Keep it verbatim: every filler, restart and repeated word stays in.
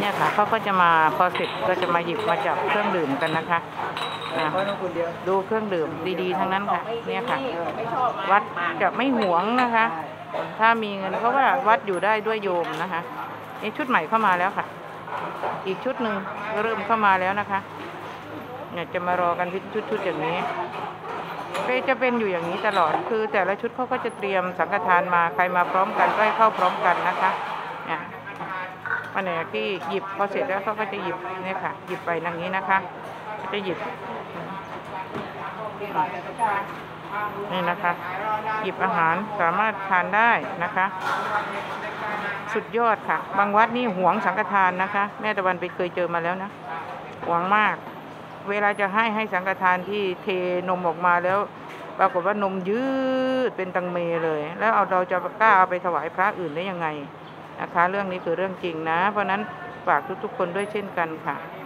เนี่ยค่ะเขาก็จะมาพอเสร็จก็จะมาหยิบมาจับเครื่องดื่มกันนะคะนะดูเครื่องดื่มดีๆทั้งนั้นค่ะเนี่ยค่ะวัดจะไม่หวงนะคะ ถ้ามีเงินเพราะว่าวัดอยู่ได้ด้วยโยมนะคะนี่ชุดใหม่เข้ามาแล้วค่ะ อีกชุดหนึ่งเริ่มเข้ามาแล้วนะคะเนี่ยจะมารอกันชุดๆอย่างนี้ก็จะเป็นอยู่อย่างนี้ตลอดคือแต่ละชุดเขาก็จะเตรียมสังฆทานมาใครมาพร้อมกันก็ให้เข้าพร้อมกันนะคะเนี่ยอันไหนที่หยิบพอเสร็จแล้วเขาก็จะหยิบเนี่ยค่ะหยิบไปอย่างนี้นะคะจะหยิบนี่นะคะหยิบอาหารสามารถทานได้นะคะสุดยอดค่ะบางวัดนี่หวงสังฆทานนะคะแม่ตะวันไปเคยเจอมาแล้วนะหวงมากเวลาจะให้ให้สังฆทานที่เทนมออกมาแล้วปรากฏว่านมยืดเป็นตังเมเลยแล้วเอาเราจะกล้าเอาไปถวายพระอื่นได้ยังไงนะคะเรื่องนี้คือเรื่องจริงนะเพราะนั้นฝากทุกๆคนด้วยเช่นกันค่ะ